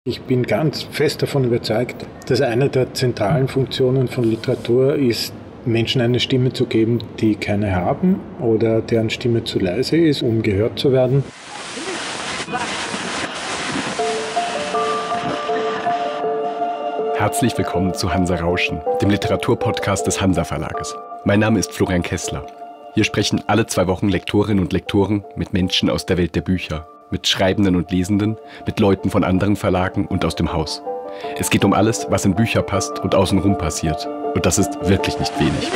Ich bin ganz fest davon überzeugt, dass eine der zentralen Funktionen von Literatur ist, Menschen eine Stimme zu geben, die keine haben oder deren Stimme zu leise ist, um gehört zu werden. Herzlich willkommen zu Hansa Rauschen, dem Literaturpodcast des Hansa Verlages. Mein Name ist Florian Kessler. Hier sprechen alle 2 Wochen Lektorinnen und Lektoren mit Menschen aus der Welt der Bücher, mit Schreibenden und Lesenden, mit Leuten von anderen Verlagen und aus dem Haus. Es geht um alles, was in Bücher passt und außenrum passiert. Und das ist wirklich nicht wenig.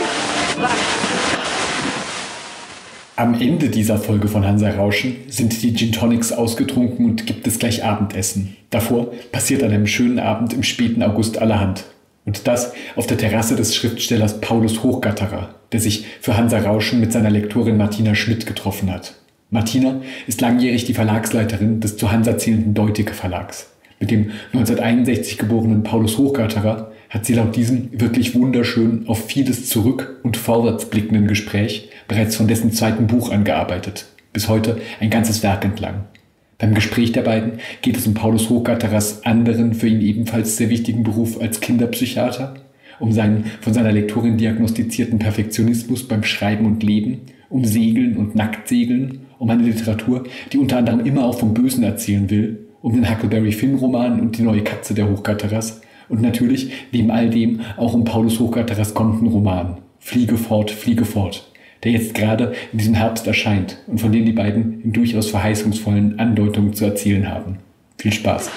Am Ende dieser Folge von Hansa Rauschen sind die Gin Tonics ausgetrunken und gibt es gleich Abendessen. Davor passiert an einem schönen Abend im späten August allerhand. Und das auf der Terrasse des Schriftstellers Paulus Hochgatterer, der sich für Hansa Rauschen mit seiner Lektorin Martina Schmidt getroffen hat. Martina ist langjährig die Verlagsleiterin des zu Hansa zählenden Deuteke Verlags. Mit dem 1961 geborenen Paulus Hochgatterer hat sie laut diesem wirklich wunderschön auf vieles zurück- und vorwärts blickenden Gespräch bereits von dessen 2. Buch angearbeitet, bis heute ein ganzes Werk entlang. Beim Gespräch der beiden geht es um Paulus Hochgatterers anderen, für ihn ebenfalls sehr wichtigen Beruf als Kinderpsychiater, um seinen von seiner Lektorin diagnostizierten Perfektionismus beim Schreiben und Leben, um Segeln und Nacktsegeln, um eine Literatur, die unter anderem immer auch vom Bösen erzählen will, um den Huckleberry Finn-Roman und die neue Katze der Hochgatterers und natürlich neben all dem auch um Paulus Hochgatterers kommenden Roman Fliege fort, der jetzt gerade in diesem Herbst erscheint und von dem die beiden in durchaus verheißungsvollen Andeutungen zu erzählen haben. Viel Spaß!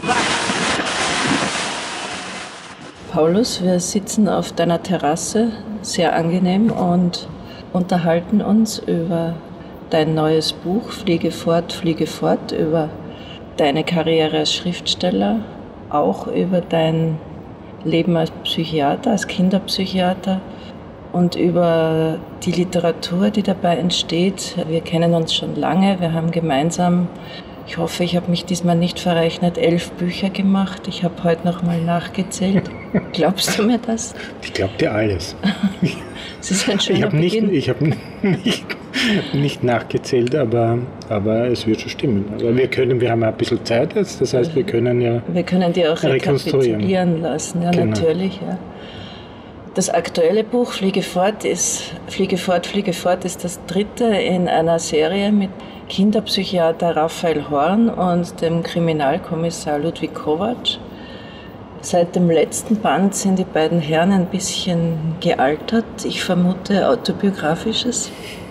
Paulus, wir sitzen auf deiner Terrasse, sehr angenehm, und unterhalten uns über dein neues Buch Fliege fort, über deine Karriere als Schriftsteller, auch über dein Leben als Psychiater, als Kinderpsychiater und über die Literatur, die dabei entsteht. Wir kennen uns schon lange, wir haben gemeinsam, ich hoffe, ich habe mich diesmal nicht verrechnet, 11 Bücher gemacht. Ich habe heute noch mal nachgezählt. Glaubst du mir das? Ich glaube dir alles. Es ist ein schöner Beginn. Ich habe nicht nachgezählt, aber es wird schon stimmen. Aber wir haben ein bisschen Zeit jetzt, das heißt, wir können die auch rekapitulieren lassen. Ja, genau. Natürlich. Ja. Das aktuelle Buch Fliege fort ist das 3. in einer Serie mit Kinderpsychiater Raphael Horn und dem Kriminalkommissar Ludwig Kovacs. Seit dem letzten Band sind die beiden Herren ein bisschen gealtert. Ich vermute autobiografisches.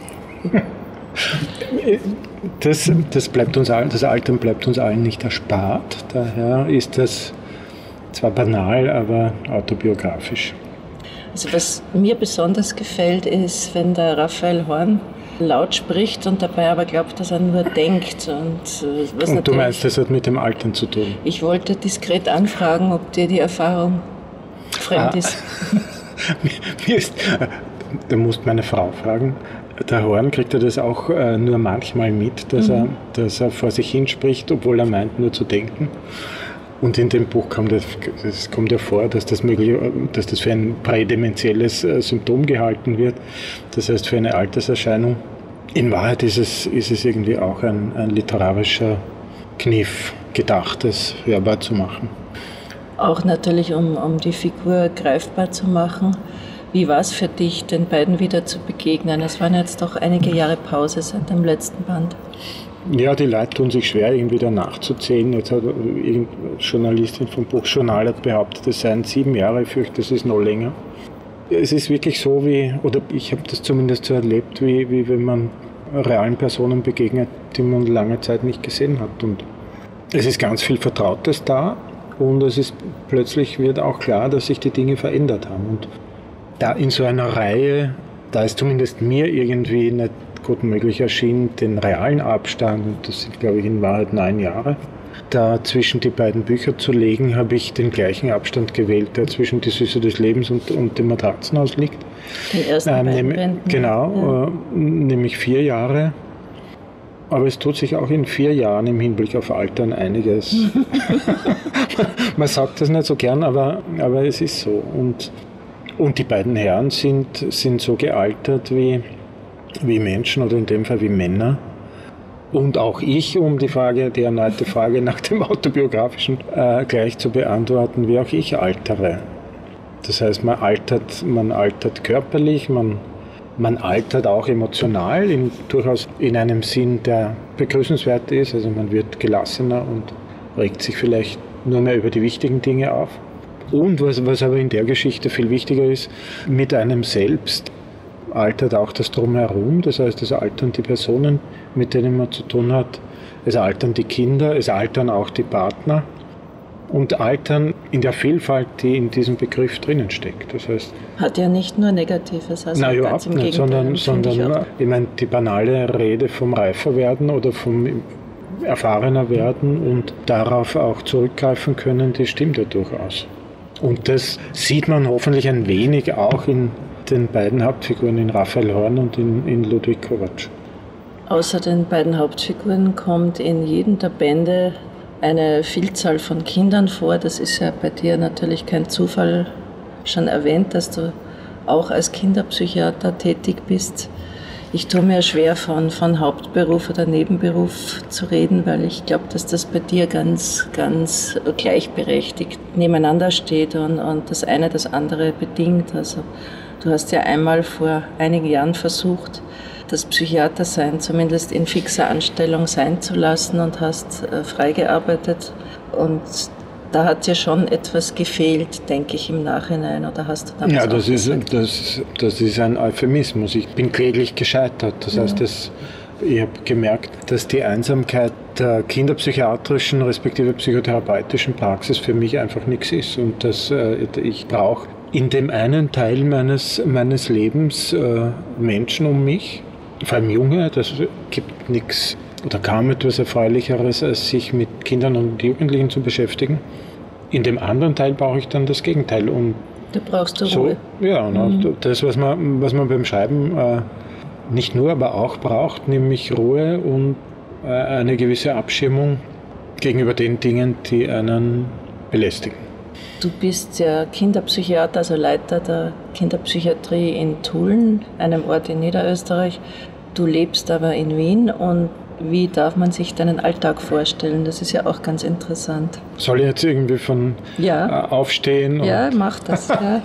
Das Altern bleibt uns allen nicht erspart. Daher ist das zwar banal, aber autobiografisch. Also was mir besonders gefällt, ist, wenn der Raphael Horn laut spricht und dabei aber glaubt, dass er nur denkt. Und du meinst, das hat mit dem Altern zu tun? Ich wollte diskret anfragen, ob dir die Erfahrung fremd ist. Da musst meine Frau fragen. Der Horn kriegt er das auch nur manchmal mit, dass er vor sich hinspricht, obwohl er meint, nur zu denken. Und in dem Buch kommt ja vor, dass das für ein prädementielles Symptom gehalten wird. Das heißt, für eine Alterserscheinung. In Wahrheit ist es irgendwie auch ein literarischer Kniff, Gedachtes hörbar zu machen. Auch natürlich, um die Figur greifbar zu machen. Wie war es für dich, den beiden wieder zu begegnen? Es waren jetzt doch einige Jahre Pause seit dem letzten Band. Ja, die Leute tun sich schwer, irgendwie da nachzuzählen. Jetzt hat irgendeine Journalistin vom Buchjournal hat behauptet, es seien 7 Jahre, ich fürchte, das ist noch länger. Es ist wirklich so, oder ich habe das zumindest so erlebt, wie wenn man realen Personen begegnet, die man lange Zeit nicht gesehen hat. Und es ist ganz viel Vertrautes da und plötzlich wird auch klar, dass sich die Dinge verändert haben. Und da in so einer Reihe, da ist zumindest mir irgendwie nicht gut möglich erschien, den realen Abstand, und das sind, glaube ich, in Wahrheit 9 Jahre, da zwischen die beiden Bücher zu legen, habe ich den gleichen Abstand gewählt, der zwischen Die Süße des Lebens und dem Matratzenhaus liegt. Den ersten beiden Bänden. Genau, nämlich 4 Jahre. Aber es tut sich auch in 4 Jahren im Hinblick auf Altern einiges. Man sagt das nicht so gern, aber es ist so. Und die beiden Herren sind so gealtert wie Menschen oder in dem Fall wie Männer, Und auch ich, um die erneute Frage nach dem Autobiografischen gleich zu beantworten, wie auch ich altere. Das heißt, man altert körperlich, man altert auch emotional, durchaus in einem Sinn, der begrüßenswert ist. Also man wird gelassener und regt sich vielleicht nur mehr über die wichtigen Dinge auf. Und was aber in der Geschichte viel wichtiger ist, mit einem selbst altert auch das Drumherum, das heißt, es altern die Personen, mit denen man zu tun hat, es altern die Kinder, es altern auch die Partner und altern in der Vielfalt, die in diesem Begriff drinnen steckt. Das heißt, hat ja nicht nur Negatives, also nein, ganz im nicht, Gegenteil. sondern ich meine, die banale Rede vom Reiferwerden oder vom erfahrener werden und darauf auch zurückgreifen können, die stimmt ja durchaus. Und das sieht man hoffentlich ein wenig auch in den beiden Hauptfiguren, in Raphael Horn und in Ludwig Kovacs. Außer den beiden Hauptfiguren kommt in jedem der Bände eine Vielzahl von Kindern vor. Das ist ja bei dir natürlich kein Zufall. Schon erwähnt, dass du auch als Kinderpsychiater tätig bist. Ich tue mir schwer, von Hauptberuf oder Nebenberuf zu reden, weil ich glaube, dass das bei dir ganz, ganz gleichberechtigt nebeneinander steht und das eine das andere bedingt. Also du hast ja einmal vor einigen Jahren versucht, das Psychiatersein zumindest in fixer Anstellung sein zu lassen und hast freigearbeitet. Und da hat dir schon etwas gefehlt, denke ich, im Nachhinein. Oder hast du damals das ist ein Euphemismus. Ich bin kläglich gescheitert. Das heißt, ich habe gemerkt, dass die Einsamkeit der kinderpsychiatrischen respektive psychotherapeutischen Praxis für mich einfach nichts ist. Und dass ich brauche in dem einen Teil meines Lebens Menschen um mich, vor allem Junge. Das gibt nichts oder kaum etwas Erfreulicheres, als sich mit Kindern und Jugendlichen zu beschäftigen. In dem anderen Teil brauche ich dann das Gegenteil. Und da brauchst du Ruhe. Ja, das, was man beim Schreiben nicht nur, aber auch braucht, nämlich Ruhe und eine gewisse Abschirmung gegenüber den Dingen, die einen belästigen. Du bist ja Kinderpsychiater, also Leiter der Kinderpsychiatrie in Tulln, einem Ort in Niederösterreich. Du lebst aber in Wien und wie darf man sich deinen Alltag vorstellen? Das ist ja auch ganz interessant. Soll ich jetzt irgendwie aufstehen? Ja, mach das. Ja.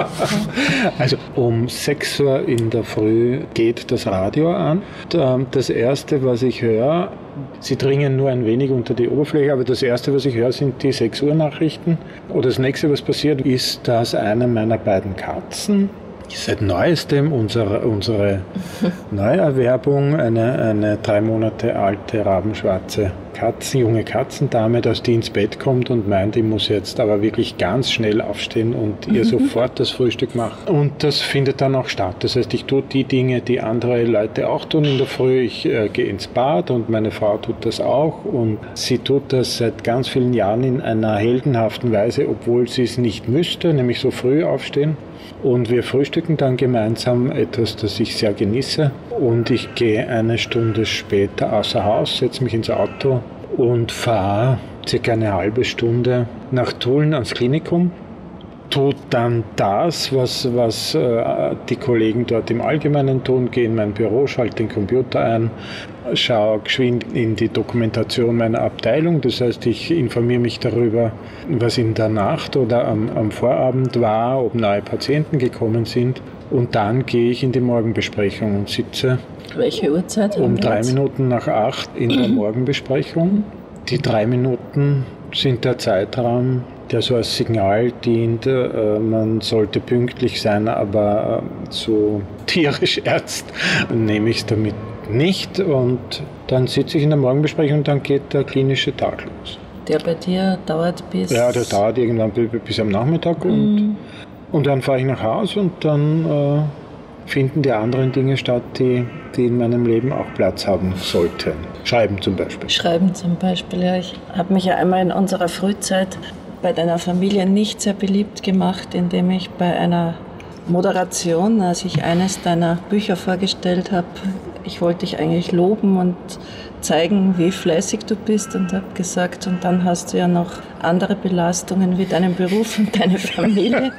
Also um 6 Uhr in der Früh geht das Radio an. Das Erste, was ich höre, sie dringen nur ein wenig unter die Oberfläche, aber das Erste, was ich höre, sind die 6 Uhr Nachrichten. Oder das Nächste, was passiert, ist, dass eine meiner beiden Katzen, seit neuestem unsere Neuerwerbung, eine 3 Monate alte rabenschwarze junge Katzendame, dass die ins Bett kommt und meint, ich muss jetzt aber wirklich ganz schnell aufstehen und ihr sofort das Frühstück machen. Und das findet dann auch statt. Das heißt, ich tue die Dinge, die andere Leute auch tun in der Früh. Ich gehe ins Bad und meine Frau tut das auch. Und sie tut das seit ganz vielen Jahren in einer heldenhaften Weise, obwohl sie es nicht müsste, nämlich so früh aufstehen. Und wir frühstücken dann gemeinsam etwas, das ich sehr genieße. Und ich gehe 1 Stunde später außer Haus, setze mich ins Auto und fahre circa eine halbe Stunde nach Tulln ans Klinikum. Tut dann das, was die Kollegen dort im Allgemeinen tun, gehe in mein Büro, schalte den Computer ein, schaue geschwind in die Dokumentation meiner Abteilung. Das heißt, ich informiere mich darüber, was in der Nacht oder am Vorabend war, ob neue Patienten gekommen sind. Und dann gehe ich in die Morgenbesprechung und sitze Welche Uhrzeit um 3 Minuten nach 8 in der Morgenbesprechung. Die 3 Minuten sind der Zeitraum, der so als Signal dient, man sollte pünktlich sein, aber so tierisch ernst nehme ich es damit nicht. Und dann sitze ich in der Morgenbesprechung und dann geht der klinische Tag los. Der bei dir dauert bis... Ja, der dauert irgendwann bis am Nachmittag und dann fahre ich nach Hause und dann finden die anderen Dinge statt, die in meinem Leben auch Platz haben sollten. Schreiben zum Beispiel, ja. Ich habe mich ja einmal in unserer Frühzeit bei deiner Familie nicht sehr beliebt gemacht, indem ich bei einer Moderation, als ich eines deiner Bücher vorgestellt habe, ich wollte dich eigentlich loben und zeigen, wie fleißig du bist und habe gesagt, und dann hast du ja noch andere Belastungen wie deinen Beruf und deine Familie.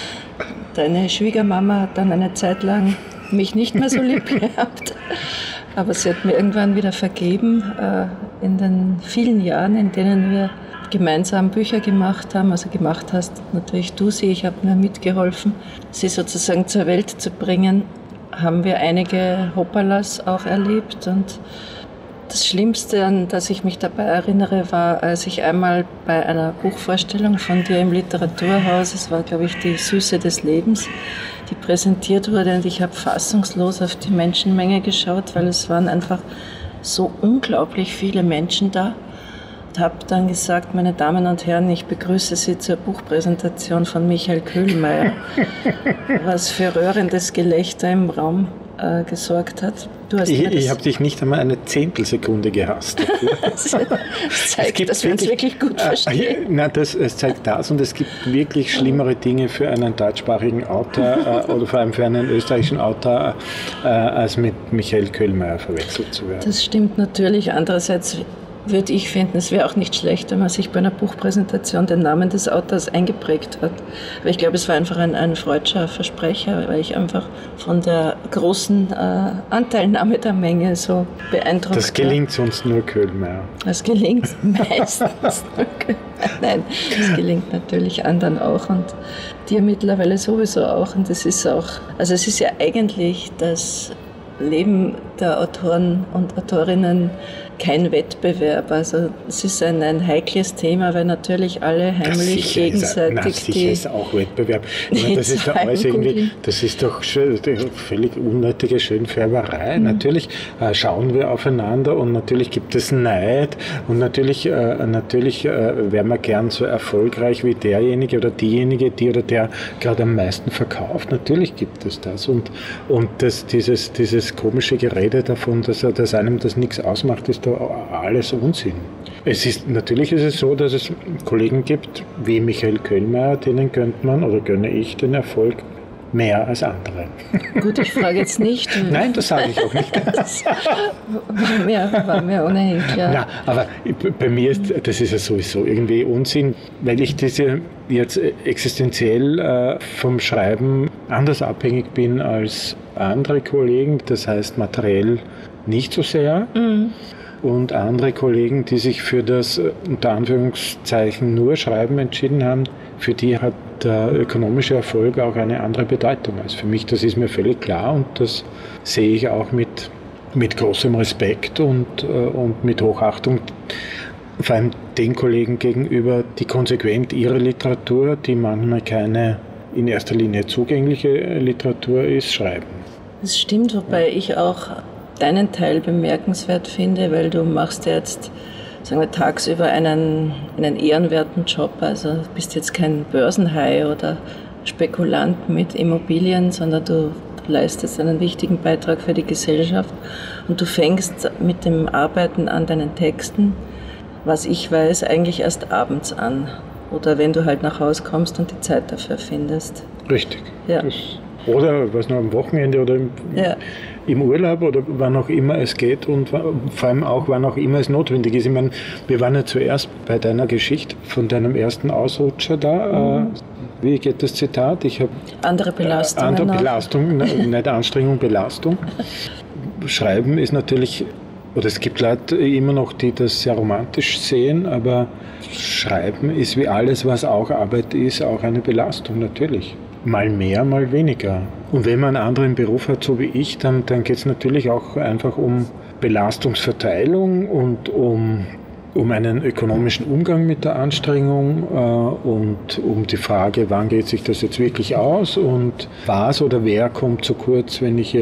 Deine Schwiegermama hat dann eine Zeit lang mich nicht mehr so lieb gehabt. Aber sie hat mir irgendwann wieder vergeben, in den vielen Jahren, in denen wir gemeinsam Bücher gemacht haben. Also gemacht hast natürlich du sie, ich habe mir mitgeholfen, sie sozusagen zur Welt zu bringen. Haben wir einige Hoppalas auch erlebt. Und das Schlimmste, an das ich mich dabei erinnere, war, als ich einmal bei einer Buchvorstellung von dir im Literaturhaus, es war, glaube ich, die Süße des Lebens, die präsentiert wurde, und ich habe fassungslos auf die Menschenmenge geschaut, weil es waren einfach so unglaublich viele Menschen da. Und habe dann gesagt, meine Damen und Herren, ich begrüße Sie zur Buchpräsentation von Michael Köhlmeier, was für rührendes Gelächter im Raum gesorgt hat. Ich habe dich nicht einmal eine Zehntelsekunde gehasst. Das zeigt, dass wir uns wirklich gut verstehen. Es zeigt das, und es gibt wirklich schlimmere Dinge für einen deutschsprachigen Autor oder vor allem für einen österreichischen Autor, als mit Michael Köhlmeier verwechselt zu werden. Das stimmt natürlich. Andererseits würde ich finden, es wäre auch nicht schlecht, wenn man sich bei einer Buchpräsentation den Namen des Autors eingeprägt hat. Aber ich glaube, es war einfach ein freudscher Versprecher, weil ich einfach von der großen Anteilnahme der Menge so beeindruckt war. Das gelingt sonst nur Köhlmeier. Das gelingt meistens nur Köhlmeier. Nein, das gelingt natürlich anderen auch und dir mittlerweile sowieso auch. Und es ist auch, also es ist ja eigentlich das Leben der Autoren und Autorinnen kein Wettbewerb. Also es ist ein heikles Thema, weil natürlich alle heimlich gegenseitig sicher ist auch Wettbewerb. Das ist doch alles irgendwie, das ist doch völlig unnötige Schönfärberei. Natürlich schauen wir aufeinander und natürlich gibt es Neid und natürlich wären wir gern so erfolgreich wie derjenige oder diejenige, die oder der gerade am meisten verkauft. Natürlich gibt es das und dieses komische Gerede davon, dass einem das nichts ausmacht, ist alles Unsinn. Natürlich ist es so, dass es Kollegen gibt, wie Michael Köhlmeier, denen gönne ich den Erfolg mehr als andere. Gut, ich frage jetzt nicht. Nein, das sage ich auch nicht. Das war mir ohnehin klar. Na, aber bei mir das ist ja sowieso irgendwie Unsinn, weil ich diese jetzt existenziell vom Schreiben anders abhängig bin als andere Kollegen, das heißt materiell nicht so sehr. Mhm. Und andere Kollegen, die sich für das unter Anführungszeichen nur Schreiben entschieden haben, für die hat der ökonomische Erfolg auch eine andere Bedeutung als für mich. Das ist mir völlig klar und das sehe ich auch mit großem Respekt und mit Hochachtung, vor allem den Kollegen gegenüber, die konsequent ihre Literatur, die manchmal keine in erster Linie zugängliche Literatur ist, schreiben. Das stimmt, wobei ich auch deinen Teil bemerkenswert finde, weil du machst ja jetzt, sagen wir, tagsüber einen ehrenwerten Job. Also bist jetzt kein Börsenhai oder Spekulant mit Immobilien, sondern du leistest einen wichtigen Beitrag für die Gesellschaft und du fängst mit dem Arbeiten an deinen Texten, was ich weiß, eigentlich erst abends an. Oder wenn du halt nach Hause kommst und die Zeit dafür findest. Richtig. Ja. Oder was noch am Wochenende oder im Urlaub oder wann auch immer es geht und vor allem auch wann auch immer es notwendig ist. Ich meine, wir waren ja zuerst bei deiner Geschichte von deinem ersten Ausrutscher da. Wie geht das Zitat? Ich habe andere Belastungen. Andere Belastung, nicht Anstrengung, Belastung. Schreiben ist natürlich, oder es gibt Leute immer noch, die das sehr romantisch sehen, aber Schreiben ist wie alles, was auch Arbeit ist, auch eine Belastung, natürlich. Mal mehr, mal weniger. Und wenn man einen anderen Beruf hat, so wie ich, dann geht es natürlich auch einfach um Belastungsverteilung und um einen ökonomischen Umgang mit der Anstrengung und um die Frage, wann geht sich das jetzt wirklich aus und was oder wer kommt zu kurz, wenn ich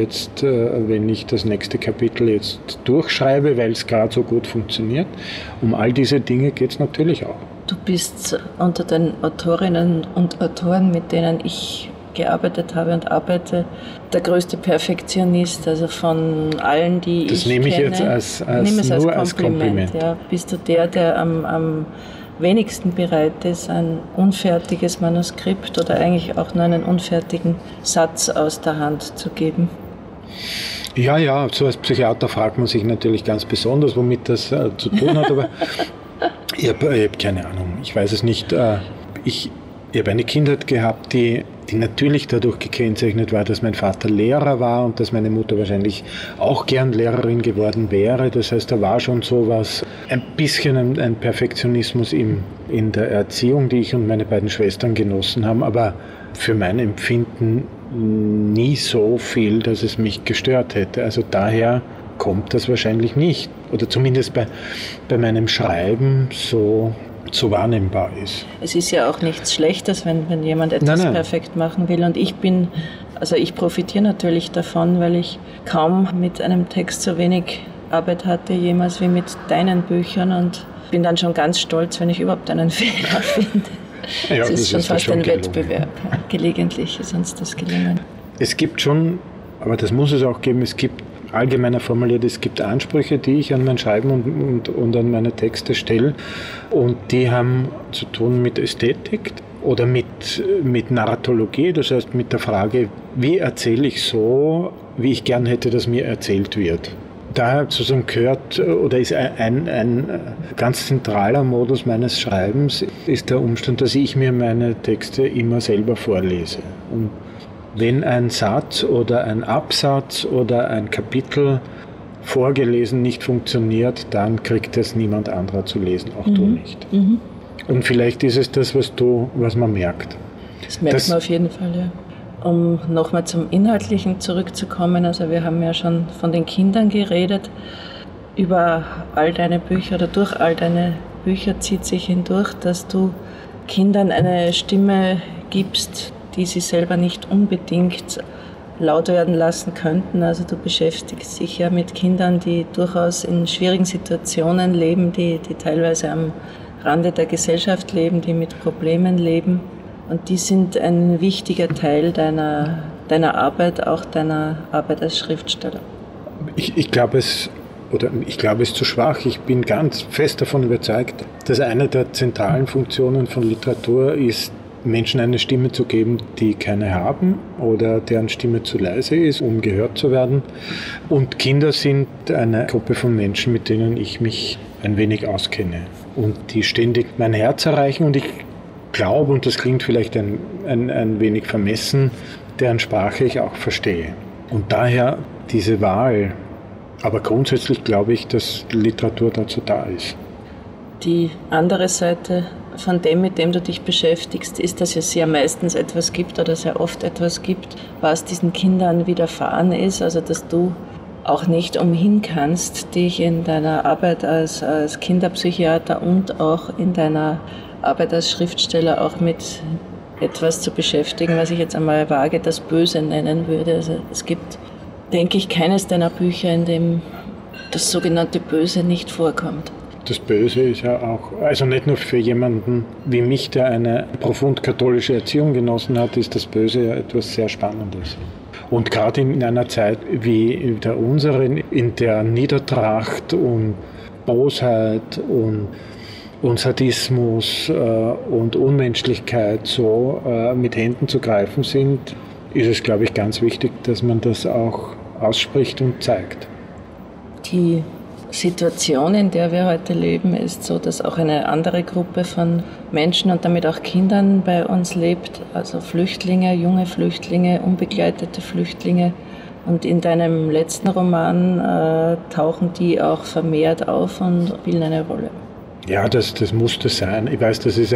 das nächste Kapitel jetzt durchschreibe, weil es gerade so gut funktioniert. Um all diese Dinge geht es natürlich auch. Du bist unter den Autorinnen und Autoren, mit denen ich gearbeitet habe und arbeite, der größte Perfektionist, also von allen, die das ich nehme ich kenne. jetzt als Kompliment. Ja. Bist du der am wenigsten bereit ist, ein unfertiges Manuskript oder eigentlich auch nur einen unfertigen Satz aus der Hand zu geben? Ja, so als Psychiater fragt man sich natürlich ganz besonders, womit das zu tun hat, aber ich hab keine Ahnung, ich weiß es nicht. Ich Ich habe eine Kindheit gehabt, die natürlich dadurch gekennzeichnet war, dass mein Vater Lehrer war und dass meine Mutter wahrscheinlich auch gern Lehrerin geworden wäre. Das heißt, da war schon sowas, ein bisschen ein Perfektionismus in der Erziehung, die ich und meine beiden Schwestern genossen haben, aber für mein Empfinden nie so viel, dass es mich gestört hätte. Also daher kommt das wahrscheinlich nicht. Oder zumindest bei meinem Schreiben so wahrnehmbar ist. Es ist ja auch nichts Schlechtes, wenn jemand etwas perfekt machen will. Und ich profitiere natürlich davon, weil ich kaum mit einem Text so wenig Arbeit hatte jemals wie mit deinen Büchern und bin dann schon ganz stolz, wenn ich überhaupt einen Fehler finde. Ja, das ist schon fast ein Wettbewerb. Gelegentlich ist uns das gelungen. Es gibt schon, aber das muss es auch geben, es gibt allgemeiner formuliert, es gibt Ansprüche, die ich an mein Schreiben und an meine Texte stelle und die haben zu tun mit Ästhetik oder mit Narratologie, das heißt mit der Frage, wie erzähle ich so, wie ich gern hätte, dass mir erzählt wird. Daher sozusagen gehört oder ist ein ganz zentraler Modus meines Schreibens ist der Umstand, dass ich mir meine Texte immer selber vorlese. Und wenn ein Satz oder ein Absatz oder ein Kapitel vorgelesen nicht funktioniert, dann kriegt es niemand anderer zu lesen, auch du nicht. Mhm. Und vielleicht ist es das, was man merkt. Das merkt man auf jeden Fall, ja. Um nochmal zum Inhaltlichen zurückzukommen, also wir haben ja schon von den Kindern geredet. Über all deine Bücher oder durch all deine Bücher zieht sich hindurch, dass du Kindern eine Stimme gibst, die sie selber nicht unbedingt laut werden lassen könnten. Also du beschäftigst dich ja mit Kindern, die durchaus in schwierigen Situationen leben, die teilweise am Rande der Gesellschaft leben, die mit Problemen leben. Und die sind ein wichtiger Teil deiner Arbeit, auch deiner Arbeit als Schriftsteller. Ich glaube es zu schwach. Ich bin ganz fest davon überzeugt, dass eine der zentralen Funktionen von Literatur ist, Menschen eine Stimme zu geben, die keine haben oder deren Stimme zu leise ist, um gehört zu werden. Und Kinder sind eine Gruppe von Menschen, mit denen ich mich ein wenig auskenne und die ständig mein Herz erreichen. Und ich glaube, und das klingt vielleicht ein wenig vermessen, deren Sprache ich auch verstehe. Und daher diese Wahl. Aber grundsätzlich glaube ich, dass Literatur dazu da ist. Die andere Seite von dem, mit dem du dich beschäftigst, ist, dass es ja meistens etwas gibt oder sehr oft etwas gibt, was diesen Kindern widerfahren ist. Also dass du auch nicht umhin kannst, dich in deiner Arbeit als Kinderpsychiater und auch in deiner Arbeit als Schriftsteller auch mit etwas zu beschäftigen, was ich jetzt einmal vage das Böse nennen würde. Also es gibt, denke ich, keines deiner Bücher, in dem das sogenannte Böse nicht vorkommt. Das Böse ist ja auch, also nicht nur für jemanden wie mich, der eine profund katholische Erziehung genossen hat, ist das Böse ja etwas sehr Spannendes. Und gerade in einer Zeit wie der unseren, in der Niedertracht und Bosheit und Sadismus und Unmenschlichkeit so mit Händen zu greifen sind, ist es, glaube ich, ganz wichtig, dass man das auch ausspricht und zeigt. Die Situation, in der wir heute leben, ist so, dass auch eine andere Gruppe von Menschen und damit auch Kindern bei uns lebt, also Flüchtlinge, junge Flüchtlinge, unbegleitete Flüchtlinge. Und in deinem letzten Roman tauchen die auch vermehrt auf und spielen eine Rolle. Ja, das muss das sein. Ich weiß, das ist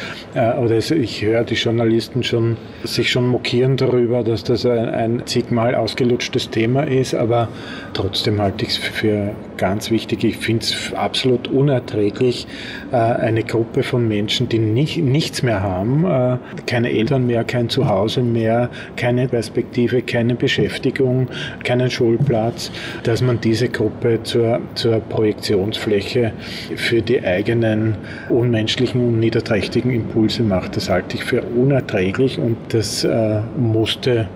ich höre die Journalisten sich schon mokieren darüber, dass das ein zigmal ausgelutschtes Thema ist, aber trotzdem halte ich es für ganz wichtig. Ich finde es absolut unerträglich, eine Gruppe von Menschen, die nichts mehr haben, keine Eltern mehr, kein Zuhause mehr, keine Perspektive, keine Beschäftigung, keinen Schulplatz, dass man diese Gruppe zur Projektionsfläche für die eigenen unmenschlichen und niederträchtigen Impulse macht. Das halte ich für unerträglich und das musste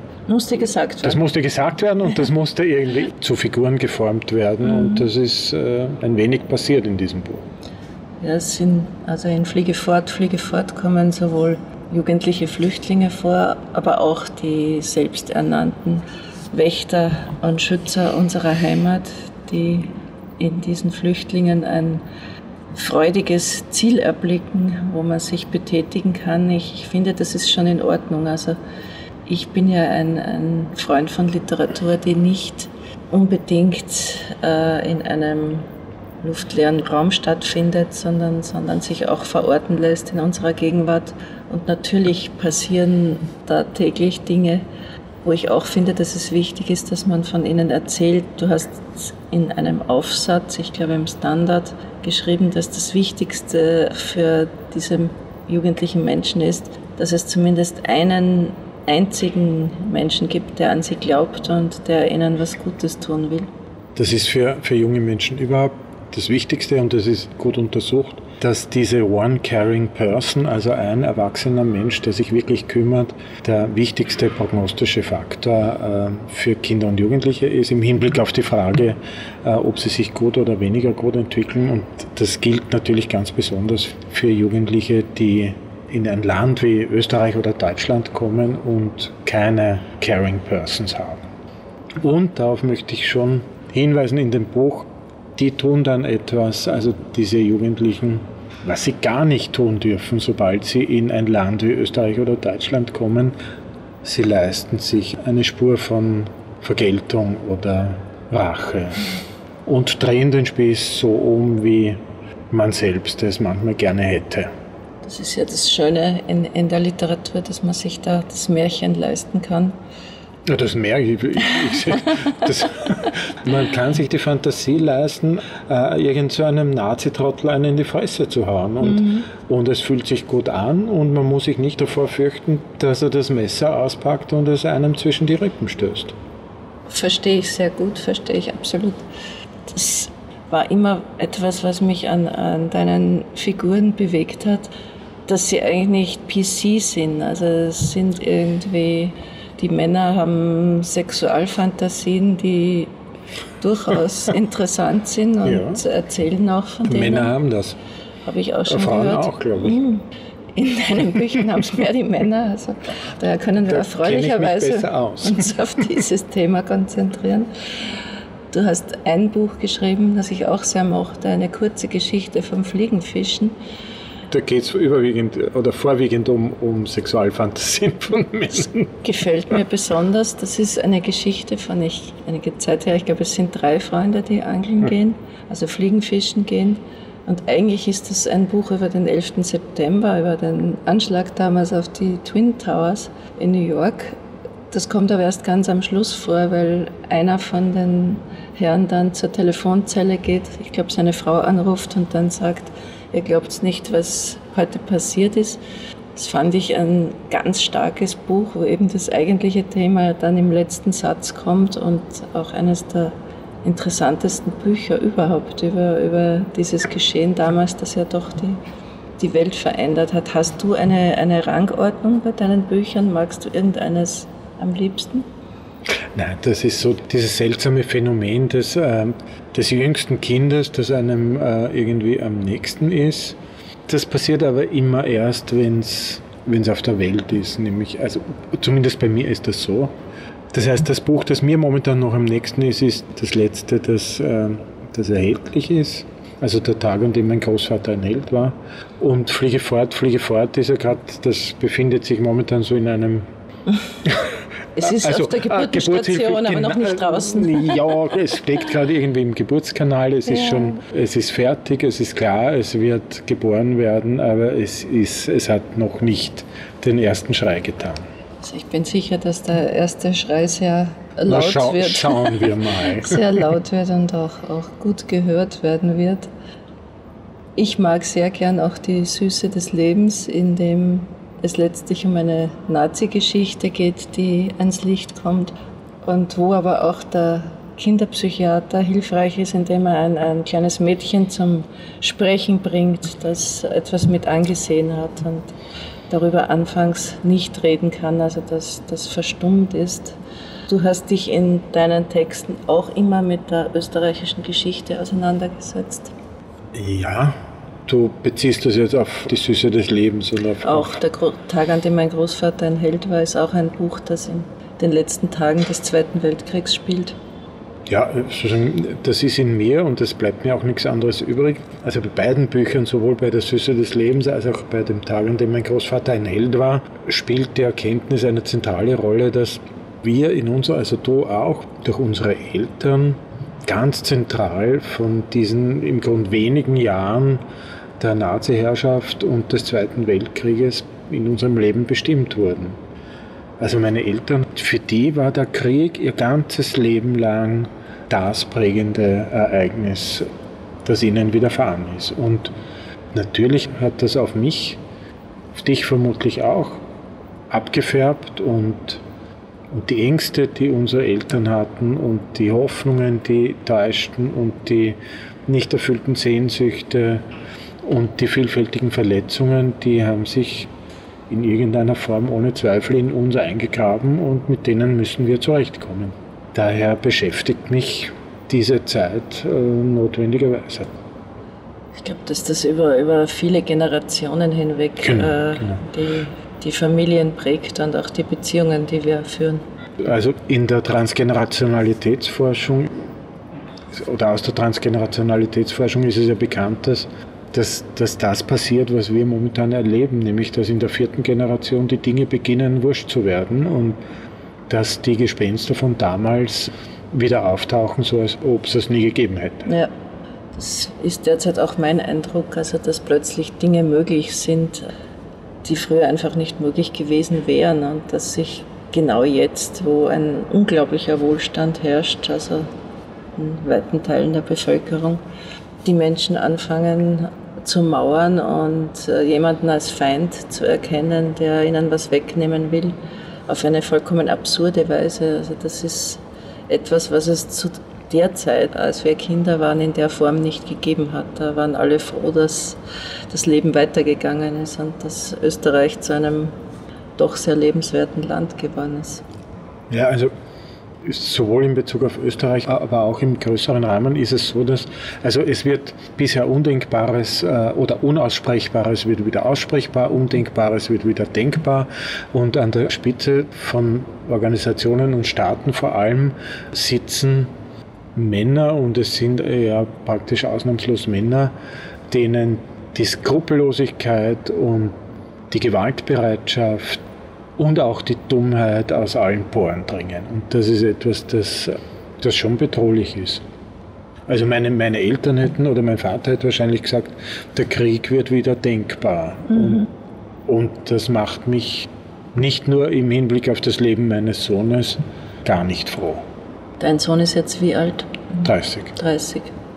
gesagt werden und das musste irgendwie zu Figuren geformt werden und das ist ein wenig passiert in diesem Buch. Ja, also in Fliege fort kommen sowohl jugendliche Flüchtlinge vor, aber auch die selbsternannten Wächter und Schützer unserer Heimat, die in diesen Flüchtlingen ein freudiges Ziel erblicken, wo man sich betätigen kann. Ich finde, das ist schon in Ordnung. Also ich bin ja ein Freund von Literatur, die nicht unbedingt in einem luftleeren Raum stattfindet, sondern sich auch verorten lässt in unserer Gegenwart. Und natürlich passieren da täglich Dinge, wo ich auch finde, dass es wichtig ist, dass man von ihnen erzählt. Du hast in einem Aufsatz, ich glaube im Standard, geschrieben, dass das Wichtigste für diese jugendlichen Menschen ist, dass es zumindest einen einzigen Menschen gibt, der an sie glaubt und der ihnen was Gutes tun will. Das ist für junge Menschen überhaupt das Wichtigste und das ist gut untersucht, dass diese One Caring Person, also ein erwachsener Mensch, der sich wirklich kümmert, der wichtigste prognostische Faktor für Kinder und Jugendliche ist, im Hinblick auf die Frage, ob sie sich gut oder weniger gut entwickeln. Und das gilt natürlich ganz besonders für Jugendliche, die in ein Land wie Österreich oder Deutschland kommen und keine Caring Persons haben. Und darauf möchte ich schon hinweisen in dem Buch, die tun dann etwas, also diese Jugendlichen, was sie gar nicht tun dürfen, sobald sie in ein Land wie Österreich oder Deutschland kommen. Sie leisten sich eine Spur von Vergeltung oder Rache und drehen den Spieß so um, wie man selbst es manchmal gerne hätte. Das ist ja das Schöne in der Literatur, dass man sich da das Märchen leisten kann. Ja, das merke ich. Man kann sich die Fantasie leisten, irgend so einem Nazi-Trottel einen in die Fresse zu hauen. Und es fühlt sich gut an und man muss sich nicht davor fürchten, dass er das Messer auspackt und es einem zwischen die Rippen stößt. Verstehe ich sehr gut, verstehe ich absolut. Das war immer etwas, was mich an deinen Figuren bewegt hat, dass sie eigentlich nicht PC sind. Also es sind irgendwie... Die Männer haben Sexualfantasien, die durchaus interessant sind und erzählen auch von denen. Männer haben das. Habe ich auch schon Frauen gehört. Auch, glaube ich. In deinen Büchern haben es mehr die Männer. Also, daher können wir erfreulicherweise uns auf dieses Thema konzentrieren. Du hast ein Buch geschrieben, das ich auch sehr mochte, eine kurze Geschichte vom Fliegenfischen. Da geht es überwiegend oder vorwiegend um Sexualfantasien von Männern. Gefällt mir besonders. Das ist eine Geschichte von einige Zeit her. Ich glaube, es sind 3 Freunde, die angeln gehen, also Fliegenfischen gehen. Und eigentlich ist das ein Buch über den 11. September, über den Anschlag damals auf die Twin Towers in New York. Das kommt aber erst ganz am Schluss vor, weil einer von den Herren dann zur Telefonzelle geht, ich glaube, seine Frau anruft und dann sagt, ihr glaubt nicht, was heute passiert ist. Das fand ich ein ganz starkes Buch, wo eben das eigentliche Thema dann im letzten Satz kommt und auch eines der interessantesten Bücher überhaupt über dieses Geschehen damals, das ja doch die Welt verändert hat. Hast du eine Rangordnung bei deinen Büchern? Magst du irgendeines am liebsten? Nein, das ist so dieses seltsame Phänomen des jüngsten Kindes, das einem irgendwie am nächsten ist. Das passiert aber immer erst, wenn es auf der Welt ist. Nämlich, also zumindest bei mir ist das so. Das heißt, das Buch, das mir momentan noch am nächsten ist das letzte, das erhältlich ist. Also der Tag, an dem mein Großvater ein Held war. Und Fliege fort ist ja gerade, das befindet sich momentan so in einem... Es ist auf der Geburtsstation, aber noch nicht draußen. Ja, es steckt gerade irgendwie im Geburtskanal. Es ist fertig, es ist klar, es wird geboren werden, aber es hat noch nicht den ersten Schrei getan. Also ich bin sicher, dass der erste Schrei sehr laut wird. Schauen wir mal. Sehr laut wird und auch gut gehört werden wird. Ich mag sehr gern auch die Süße des Lebens, in dem es letztlich um eine Nazi-Geschichte geht, die ans Licht kommt und wo aber auch der Kinderpsychiater hilfreich ist, indem er ein kleines Mädchen zum Sprechen bringt, das etwas mit angesehen hat und darüber anfangs nicht reden kann, also dass das verstummt ist. Du hast dich in deinen Texten auch immer mit der österreichischen Geschichte auseinandergesetzt. Ja. Du beziehst das jetzt auf die Süße des Lebens und auf... Auch der Tag, an dem mein Großvater ein Held war, ist auch ein Buch, das in den letzten Tagen des Zweiten Weltkriegs spielt. Ja, sozusagen, das ist in mir und es bleibt mir auch nichts anderes übrig. Also bei beiden Büchern, sowohl bei der Süße des Lebens als auch bei dem Tag, an dem mein Großvater ein Held war, spielt die Erkenntnis eine zentrale Rolle, dass wir in unserer, also du auch, durch unsere Eltern ganz zentral von diesen im Grunde wenigen Jahren der Nazi-Herrschaft und des Zweiten Weltkrieges in unserem Leben bestimmt wurden. Also meine Eltern, für die war der Krieg ihr ganzes Leben lang das prägende Ereignis, das ihnen widerfahren ist. Und natürlich hat das auf mich, auf dich vermutlich auch, abgefärbt und die Ängste, die unsere Eltern hatten und die Hoffnungen, die täuschten und die nicht erfüllten Sehnsüchte und die vielfältigen Verletzungen, die haben sich in irgendeiner Form ohne Zweifel in uns eingegraben und mit denen müssen wir zurechtkommen. Daher beschäftigt mich diese Zeit notwendigerweise. Ich glaube, dass das über viele Generationen hinweg Genau. Die Familien prägt und auch die Beziehungen, die wir führen. Also in der Transgenerationalitätsforschung oder aus der Transgenerationalitätsforschung ist es ja bekannt, dass das passiert, was wir momentan erleben, nämlich dass in der 4. Generation die Dinge beginnen, wurscht zu werden und dass die Gespenster von damals wieder auftauchen, so als ob es das nie gegeben hätte. Ja, das ist derzeit auch mein Eindruck, also dass plötzlich Dinge möglich sind, die früher einfach nicht möglich gewesen wären und dass sich genau jetzt, wo ein unglaublicher Wohlstand herrscht, also in weiten Teilen der Bevölkerung, die Menschen anfangen zu mauern und jemanden als Feind zu erkennen, der ihnen was wegnehmen will, auf eine vollkommen absurde Weise. Also das ist etwas, was es zu der Zeit, als wir Kinder waren, in der Form nicht gegeben hat. Da waren alle froh, dass das Leben weitergegangen ist und dass Österreich zu einem doch sehr lebenswerten Land geworden ist. Ja, also sowohl in Bezug auf Österreich, aber auch im größeren Rahmen ist es so, dass also es wird bisher Undenkbares oder Unaussprechbares wird wieder aussprechbar, Undenkbares wird wieder denkbar und an der Spitze von Organisationen und Staaten vor allem sitzen Männer und es sind ja praktisch ausnahmslos Männer, denen die Skrupellosigkeit und die Gewaltbereitschaft und auch die Dummheit aus allen Poren dringen. Und das ist etwas, das schon bedrohlich ist. Also meine Eltern hätten oder mein Vater hätte wahrscheinlich gesagt, der Krieg wird wieder denkbar. Mhm. Und das macht mich nicht nur im Hinblick auf das Leben meines Sohnes gar nicht froh. Dein Sohn ist jetzt wie alt? 30. 30.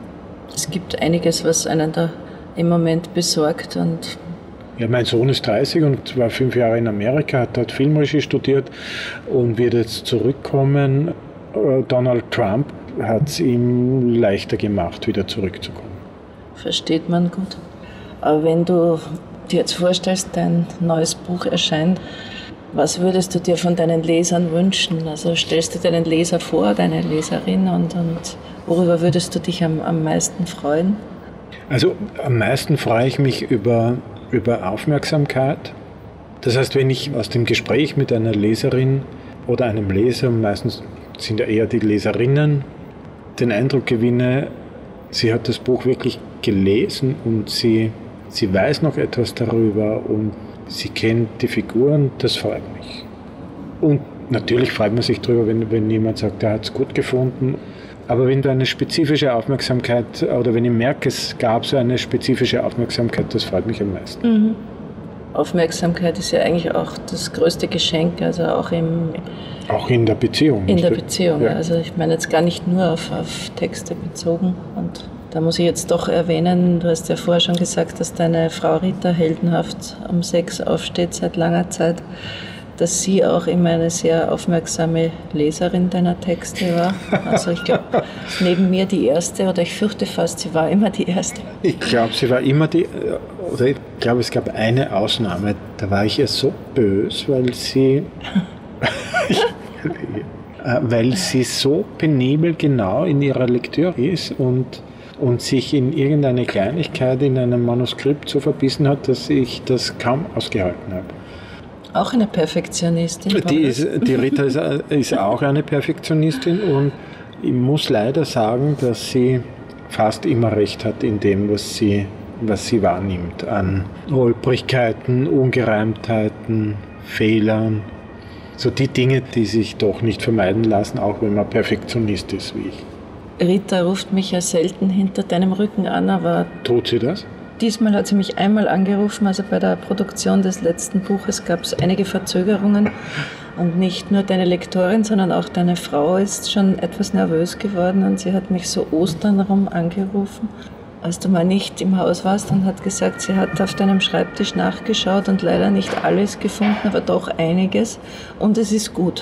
Es gibt einiges, was einen da im Moment besorgt und ja, mein Sohn ist 30 und war 5 Jahre in Amerika, hat dort Filmregie studiert und wird jetzt zurückkommen. Donald Trump hat es ihm leichter gemacht, wieder zurückzukommen. Versteht man gut. Aber wenn du dir jetzt vorstellst, dein neues Buch erscheint, was würdest du dir von deinen Lesern wünschen? Also stellst du deinen Leser vor, deine Leserin und worüber würdest du dich am meisten freuen? Also am meisten freue ich mich über Aufmerksamkeit. Das heißt, wenn ich aus dem Gespräch mit einer Leserin oder einem Leser, meistens sind ja eher die Leserinnen, den Eindruck gewinne, sie hat das Buch wirklich gelesen und sie weiß noch etwas darüber und sie kennt die Figuren, das freut mich. Und natürlich freut man sich darüber, wenn jemand sagt, er hat es gut gefunden. Aber wenn du eine spezifische Aufmerksamkeit, oder wenn ich merke, es gab so eine spezifische Aufmerksamkeit, das freut mich am meisten. Mhm. Aufmerksamkeit ist ja eigentlich auch das größte Geschenk, also auch in der Beziehung. In der Beziehung, ja. Also ich meine jetzt gar nicht nur auf Texte bezogen. Und da muss ich jetzt doch erwähnen, du hast ja vorher schon gesagt, dass deine Frau Rita heldenhaft um 6 aufsteht seit langer Zeit, dass sie auch immer eine sehr aufmerksame Leserin deiner Texte war. Also ich glaube, neben mir die erste, oder ich fürchte fast, sie war immer die erste. Ich glaube, sie war immer oder ich glaube, es gab eine Ausnahme, da war ich ihr so böse, weil sie so penibel genau in ihrer Lektüre ist und sich in irgendeine Kleinigkeit in einem Manuskript so verbissen hat, dass ich das kaum ausgehalten habe. Auch eine Perfektionistin? Die Rita ist auch eine Perfektionistin Ich muss leider sagen, dass sie fast immer recht hat in dem, was sie wahrnimmt an Holprigkeiten, Ungereimtheiten, Fehlern. So die Dinge, die sich doch nicht vermeiden lassen, auch wenn man Perfektionist ist wie ich. Rita ruft mich ja selten hinter deinem Rücken an, aber... Tut sie das? Diesmal hat sie mich einmal angerufen, also bei der Produktion des letzten Buches gab es einige Verzögerungen und nicht nur deine Lektorin, sondern auch deine Frau ist schon etwas nervös geworden und sie hat mich so Ostern rum angerufen, als du mal nicht im Haus warst und hat gesagt, sie hat auf deinem Schreibtisch nachgeschaut und leider nicht alles gefunden, aber doch einiges und es ist gut.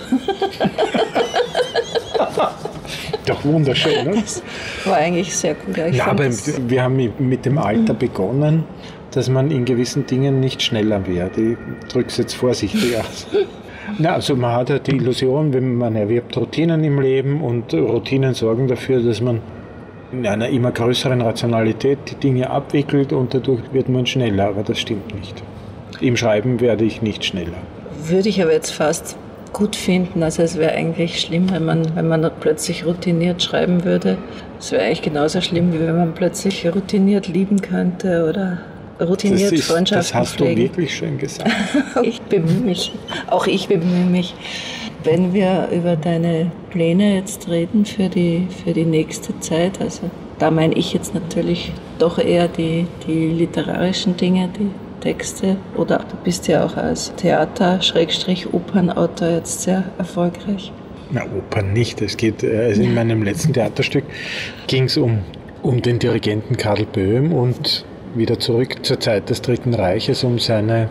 Doch wunderschön, ne? Das war eigentlich sehr gut. Ja, aber wir haben mit dem Alter begonnen, dass man in gewissen Dingen nicht schneller wird. Ich drücke es jetzt vorsichtig aus. Na, also man hat ja die Illusion, wenn man erwirbt Routinen im Leben und Routinen sorgen dafür, dass man in einer immer größeren Rationalität die Dinge abwickelt und dadurch wird man schneller, aber das stimmt nicht. Im Schreiben werde ich nicht schneller. Würde ich aber jetzt fast gut finden. Also es wäre eigentlich schlimm, wenn man plötzlich routiniert schreiben würde. Es wäre eigentlich genauso schlimm, wie wenn man plötzlich routiniert lieben könnte oder routiniert Freundschaften Das hast pflegen. Du wirklich schön gesagt. Ich bemühe mich. Auch ich bemühe mich. Wenn wir über deine Pläne jetzt reden für die nächste Zeit, also da meine ich jetzt natürlich doch eher die literarischen Dinge, die Texte, oder du bist ja auch als Theater-Opernautor jetzt sehr erfolgreich. Na, Opern nicht. Es geht, also in meinem letzten Theaterstück ging es um den Dirigenten Karl Böhm und wieder zurück zur Zeit des Dritten Reiches, um sein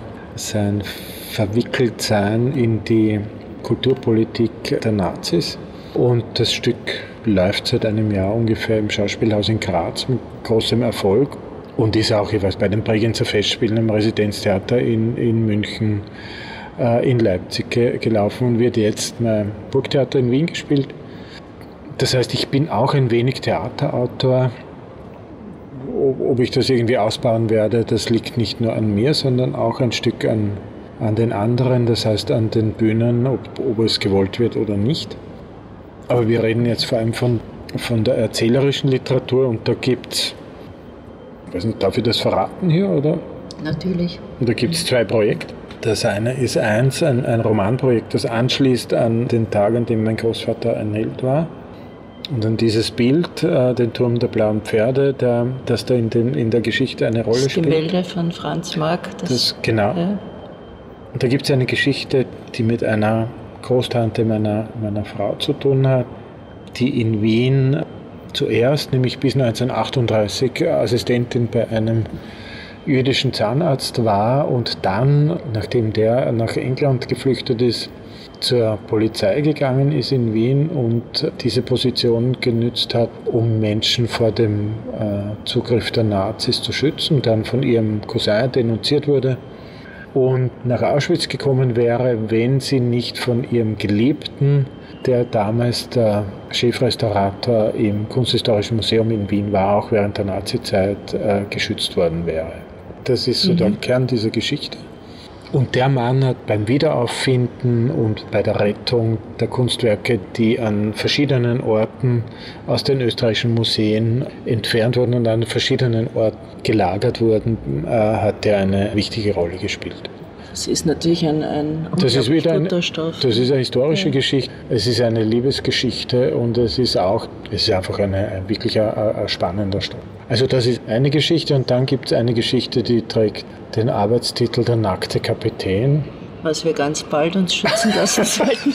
Verwickeltsein in die Kulturpolitik der Nazis. Und das Stück läuft seit einem Jahr ungefähr im Schauspielhaus in Graz mit großem Erfolg. Und ist auch jeweils bei den Bregenzer Festspielen im Residenztheater in München, in Leipzig gelaufen und wird jetzt beim Burgtheater in Wien gespielt. Das heißt, ich bin auch ein wenig Theaterautor. Ob ich das irgendwie ausbauen werde, das liegt nicht nur an mir, sondern auch ein Stück an den anderen, das heißt an den Bühnen, ob es gewollt wird oder nicht. Aber wir reden jetzt vor allem von der erzählerischen Literatur und da gibt es, ich weiß nicht, darf ich das verraten hier, oder? Natürlich. Und da gibt es 2 Projekte. Das eine ist ein Romanprojekt, das anschließt an den Tag, an dem mein Großvater ein Held war. Und dann dieses Bild, den Turm der blauen Pferde, das da in der Geschichte eine Rolle spielt. Das Gemälde von Franz Marc. Genau. Ja. Und da gibt es eine Geschichte, die mit einer Großtante meiner Frau zu tun hat, die in Wien zuerst, nämlich bis 1938, Assistentin bei einem jüdischen Zahnarzt war und dann, nachdem der nach England geflüchtet ist, zur Polizei gegangen ist in Wien und diese Position genützt hat, um Menschen vor dem Zugriff der Nazis zu schützen, dann von ihrem Cousin denunziert wurde und nach Auschwitz gekommen wäre, wenn sie nicht von ihrem Geliebten, der damals der Chefrestaurator im Kunsthistorischen Museum in Wien war, auch während der Nazizeit geschützt worden wäre. Das ist so der Kern dieser Geschichte. Und der Mann hat beim Wiederauffinden und bei der Rettung der Kunstwerke, die an verschiedenen Orten aus den österreichischen Museen entfernt wurden und an verschiedenen Orten gelagert wurden, hat er eine wichtige Rolle gespielt. Das ist natürlich ein das ist wieder guter Stoff. Das ist eine historische Geschichte, es ist eine Liebesgeschichte und es ist einfach ein spannender Stoff. Also das ist eine Geschichte und dann gibt es eine Geschichte, die trägt den Arbeitstitel Der nackte Kapitän. Was wir ganz bald uns schützen lassen sollten.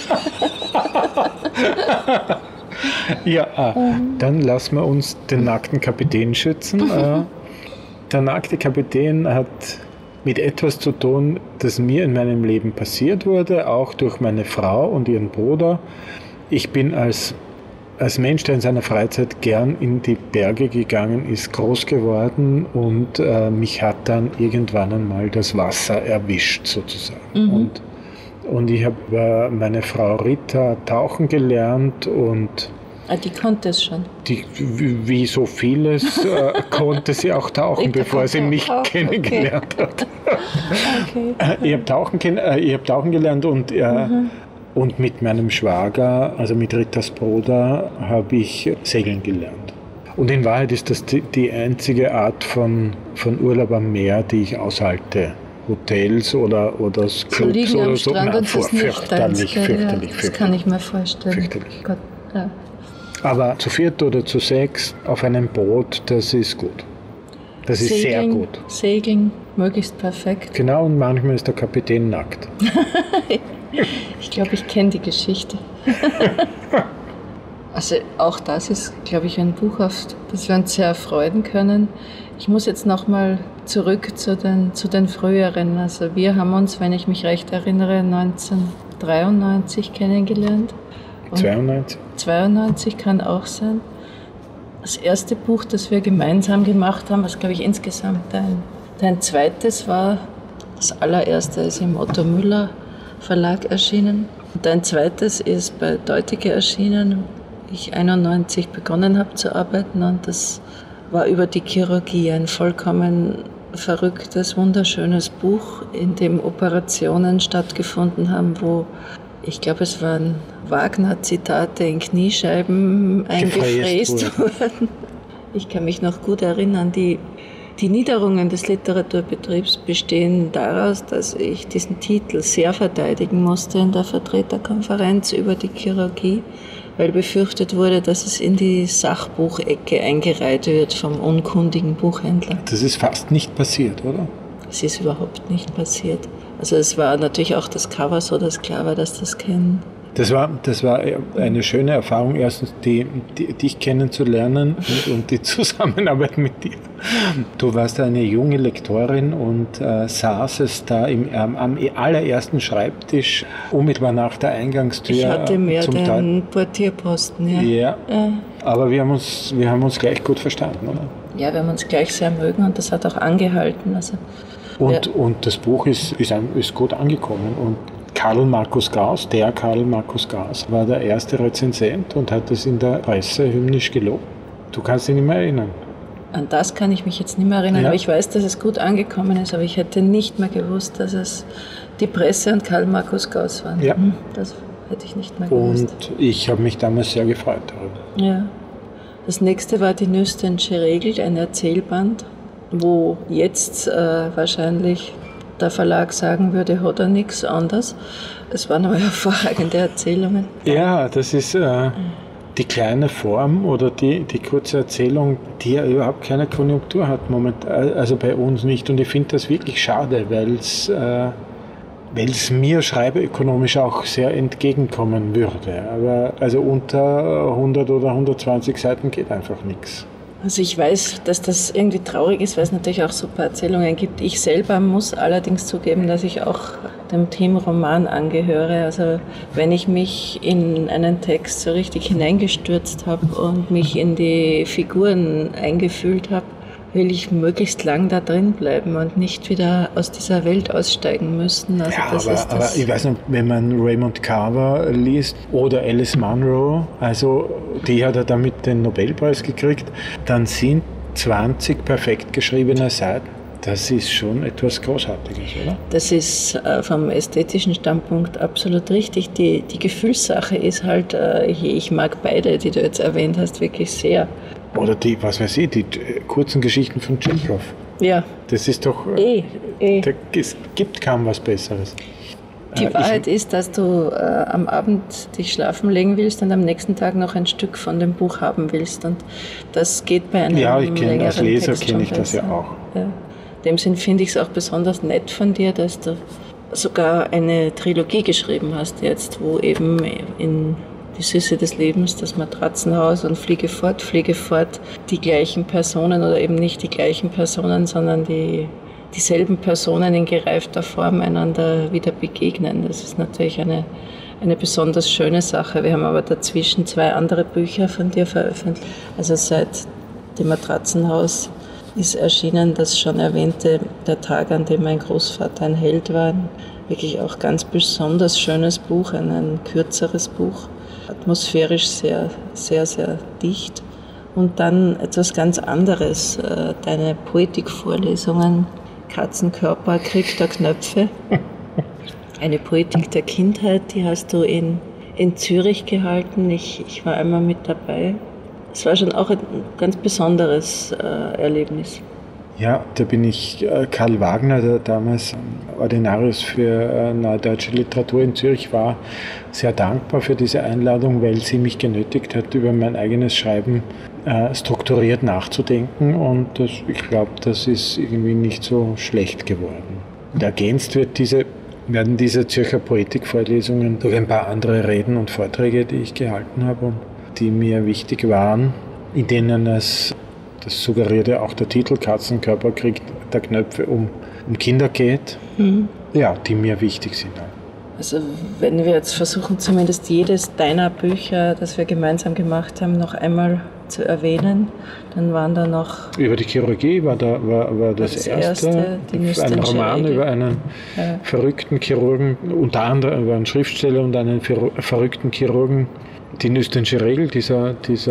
Ja, dann lassen wir uns den nackten Kapitän schützen. Der nackte Kapitän hat mit etwas zu tun, das mir in meinem Leben passiert wurde, auch durch meine Frau und ihren Bruder. Ich bin als Mensch, der in seiner Freizeit gern in die Berge gegangen ist, groß geworden und mich hat dann irgendwann einmal das Wasser erwischt sozusagen. Und ich habe über meine Frau Rita tauchen gelernt und die konnte es schon. Wie so vieles konnte sie auch tauchen, bevor sie mich kennengelernt hat. Okay. Ich habe tauchen gelernt und Und mit meinem Schwager, also mit Rittersbroda, habe ich segeln gelernt. Und in Wahrheit ist das die einzige Art von Urlaub am Meer, die ich aushalte. Hotels oder Clubs liegen oder am so. Strand Nein, und das nicht deins, fürchterlich. Das kann ich mir vorstellen. Fürchterlich. Gott, ja. Aber zu 4 oder zu 6 auf einem Boot, das ist gut. Das ist sehr gut. Segeln, möglichst perfekt. Genau, und manchmal ist der Kapitän nackt. Ich glaube, ich kenne die Geschichte. Also auch das ist, glaube ich, ein Buch, auf das wir uns sehr freuen können. Ich muss jetzt nochmal zurück zu den früheren. Also wir haben uns, wenn ich mich recht erinnere, 1993 kennengelernt. 92? 92 kann auch sein. Das erste Buch, das wir gemeinsam gemacht haben, was, glaube ich, insgesamt dein zweites war. Das allererste ist im Otto Müller Verlag erschienen. Und dein zweites ist bei Deutige erschienen, wo ich 91 begonnen habe zu arbeiten. Und das war über die Chirurgie, ein vollkommen verrücktes, wunderschönes Buch, in dem Operationen stattgefunden haben, wo, ich glaube, es waren Wagner-Zitate in Kniescheiben eingefräst wurden. Ich kann mich noch gut erinnern, die Niederungen des Literaturbetriebs bestehen daraus, dass ich diesen Titel sehr verteidigen musste in der Vertreterkonferenz über die Chirurgie, weil befürchtet wurde, dass es in die Sachbuchecke eingereiht wird vom unkundigen Buchhändler. Das ist fast nicht passiert, oder? Es ist überhaupt nicht passiert. Also es war natürlich auch das Cover so, dass klar war, dass das kennen. Das war eine schöne Erfahrung, erstens dich kennenzulernen und die Zusammenarbeit mit dir. Du warst eine junge Lektorin und saßest da am allerersten Schreibtisch, unmittelbar nach der Eingangstür. Ich hatte mehr den Portierposten, ja. Ja, aber wir haben uns gleich gut verstanden, oder? Ja, wir haben uns gleich sehr mögen und das hat auch angehalten. Also, und das Buch ist gut angekommen und Karl Markus Gauss war der erste Rezensent und hat es in der Presse hymnisch gelobt. Du kannst dich nicht mehr erinnern. An das kann ich mich jetzt nicht mehr erinnern, ja. Aber ich weiß, dass es gut angekommen ist, aber ich hätte nicht mehr gewusst, dass es die Presse und Karl Markus Gauss waren. Ja. Das hätte ich nicht mehr gewusst. Und ich habe mich damals sehr gefreut darüber. Ja. Das nächste war die Nüstensche Regel, ein Erzählband, wo jetzt wahrscheinlich der Verlag sagen würde, hat er nichts anderes. Es waren aber hervorragende Erzählungen. Ja, das ist die kleine Form oder die kurze Erzählung, die ja überhaupt keine Konjunktur hat momentan, also bei uns nicht. Und ich finde das wirklich schade, weil es mir schreibeökonomisch auch sehr entgegenkommen würde. Aber also unter 100 oder 120 Seiten geht einfach nichts. Also ich weiß, dass das irgendwie traurig ist, weil es natürlich auch super Erzählungen gibt. Ich selber muss allerdings zugeben, dass ich auch dem Team Roman angehöre. Also wenn ich mich in einen Text so richtig hineingestürzt habe und mich in die Figuren eingefühlt habe, will ich möglichst lang da drin bleiben und nicht wieder aus dieser Welt aussteigen müssen. Also ja, aber ich weiß noch, wenn man Raymond Carver liest oder Alice Munro, also die hat er damit den Nobelpreis gekriegt, dann sind 20 perfekt geschriebene Seiten. Das ist schon etwas Großartiges, oder? Das ist vom ästhetischen Standpunkt absolut richtig. Die Gefühlssache ist halt, ich mag beide, die du jetzt erwähnt hast, wirklich sehr. Oder die kurzen Geschichten von Tschechow. Ja. Das ist doch... Es gibt kaum was Besseres. Die Wahrheit ist, dass du am Abend dich schlafen legen willst und am nächsten Tag noch ein Stück von dem Buch haben willst. Und das geht bei einem längeren Text. Als Leser kenne ich besser. das ja auch. Ja. In dem Sinn finde ich es auch besonders nett von dir, dass du sogar eine Trilogie geschrieben hast jetzt, wo eben in Die Süße des Lebens, das Matratzenhaus und Fliege fort, die gleichen Personen oder eben nicht die gleichen Personen, sondern dieselben Personen in gereifter Form einander wieder begegnen. Das ist natürlich eine besonders schöne Sache. Wir haben aber dazwischen 2 andere Bücher von dir veröffentlicht. Also seit dem Matratzenhaus ist erschienen das schon erwähnte Der Tag, an dem mein Großvater ein Held war. Wirklich auch ganz besonders schönes Buch, ein kürzeres Buch. Atmosphärisch sehr, sehr, sehr dicht. Und dann etwas ganz anderes, deine Poetikvorlesungen, Katzenkörper, Krieg der Knöpfe. Eine Poetik der Kindheit, die hast du in Zürich gehalten. Ich war einmal mit dabei. Es war schon auch ein ganz besonderes Erlebnis. Ja, da bin ich Karl Wagner, der damals Ordinarius für Neue Deutsche Literatur in Zürich war, sehr dankbar für diese Einladung, weil sie mich genötigt hat, über mein eigenes Schreiben strukturiert nachzudenken, und ich glaube, das ist irgendwie nicht so schlecht geworden. Und ergänzt werden diese Zürcher Poetikvorlesungen durch ein paar andere Reden und Vorträge, die ich gehalten habe und die mir wichtig waren, in denen es, das suggerierte auch der Titel, Katzenkörper, Krieg der Knöpfe, um Kinder geht, ja, die mir wichtig sind. Also wenn wir jetzt versuchen, zumindest jedes deiner Bücher, das wir gemeinsam gemacht haben, noch einmal zu erwähnen, dann waren da noch... Über die Chirurgie war das erste ein Roman über einen verrückten Chirurgen, unter anderem über einen Schriftsteller und einen verrückten Chirurgen. Die Nüstensche Regel, dieser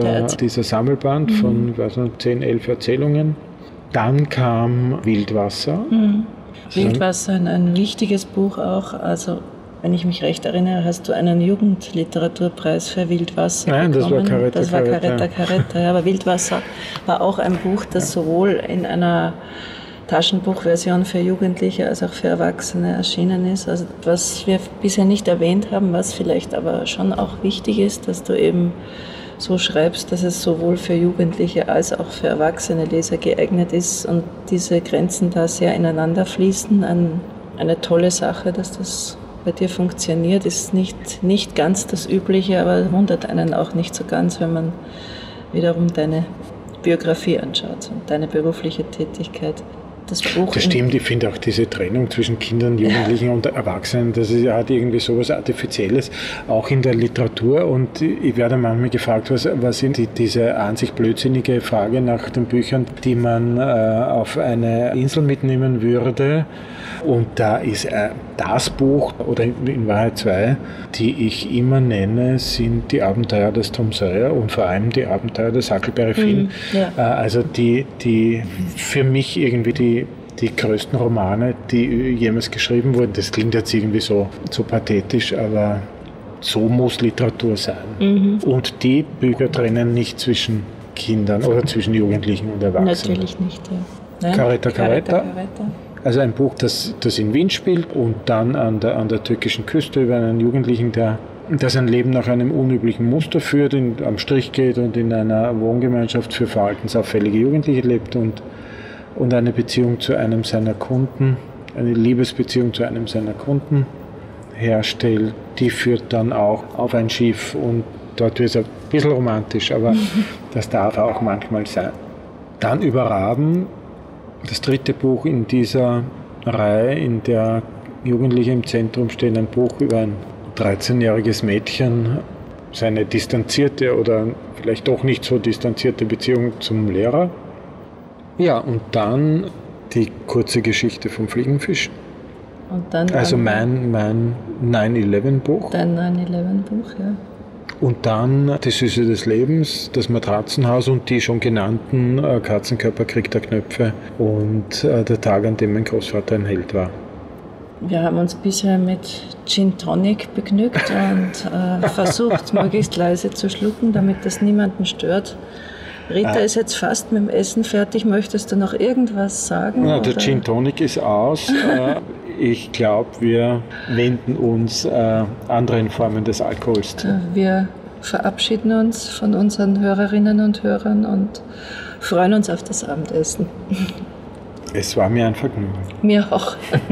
Sammelband von 10, 11 Erzählungen. Dann kam Wildwasser. Wildwasser, ein wichtiges Buch auch. Also, wenn ich mich recht erinnere, hast du einen Jugendliteraturpreis für Wildwasser bekommen. Das war Caretta. Ja, aber Wildwasser war auch ein Buch, das sowohl in einer Taschenbuchversion für Jugendliche als auch für Erwachsene erschienen ist. Also was wir bisher nicht erwähnt haben, was vielleicht aber schon auch wichtig ist, dass du eben so schreibst, dass es sowohl für Jugendliche als auch für erwachsene Leser geeignet ist und diese Grenzen da sehr ineinander fließen. Eine tolle Sache, dass das bei dir funktioniert, ist nicht ganz das Übliche, aber wundert einen auch nicht so ganz, wenn man wiederum deine Biografie anschaut und deine berufliche Tätigkeit. Das stimmt, ich finde auch diese Trennung zwischen Kindern, Jugendlichen und Erwachsenen, das hat irgendwie sowas Artifizielles, auch in der Literatur. Und ich werde manchmal gefragt, was sind diese an sich blödsinnige Frage nach den Büchern, die man auf eine Insel mitnehmen würde. Und da ist das Buch, oder in Wahrheit 2, die ich immer nenne, sind die Abenteuer des Tom Sawyer und vor allem die Abenteuer des Huckleberry Finn. Also die für mich irgendwie die größten Romane, die jemals geschrieben wurden. Das klingt jetzt irgendwie so pathetisch, aber so muss Literatur sein. Und die Bücher trennen nicht zwischen Kindern oder zwischen Jugendlichen und Erwachsenen. Natürlich nicht, ja. Caretta. Also ein Buch, das in Wien spielt und dann an der türkischen Küste über einen Jugendlichen, der sein Leben nach einem unüblichen Muster führt, am Strich geht und in einer Wohngemeinschaft für verhaltensauffällige Jugendliche lebt und eine Beziehung zu einem seiner Kunden, eine Liebesbeziehung zu einem seiner Kunden herstellt. Die führt dann auch auf ein Schiff und dort wird es ein bisschen romantisch, aber das darf auch manchmal sein. Dann über Raben, das dritte Buch in dieser Reihe, in der Jugendliche im Zentrum stehen, ein Buch über ein 13-jähriges Mädchen, seine distanzierte oder vielleicht doch nicht so distanzierte Beziehung zum Lehrer. Ja, und dann die kurze Geschichte vom Fliegenfisch. Und dann also mein 9/11-Buch. Dein 9/11-Buch, ja. Und dann Die Süße des Lebens, das Matratzenhaus und die schon genannten Katzenkörper, Krieg der Knöpfe und der Tag, an dem mein Großvater ein Held war. Wir haben uns bisher mit Gin Tonic begnügt und versucht, möglichst leise zu schlucken, damit das niemanden stört. Rita ist jetzt fast mit dem Essen fertig. Möchtest du noch irgendwas sagen? Ja, der Gin Tonic ist aus. Ich glaube, wir wenden uns anderen Formen des Alkohols zu. Wir verabschieden uns von unseren Hörerinnen und Hörern und freuen uns auf das Abendessen. Es war mir ein Vergnügen. Mir auch.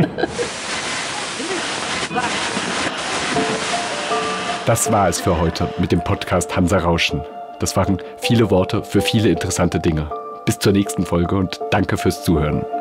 Das war es für heute mit dem Podcast Hansa Rauschen. Das waren viele Worte für viele interessante Dinge. Bis zur nächsten Folge und danke fürs Zuhören.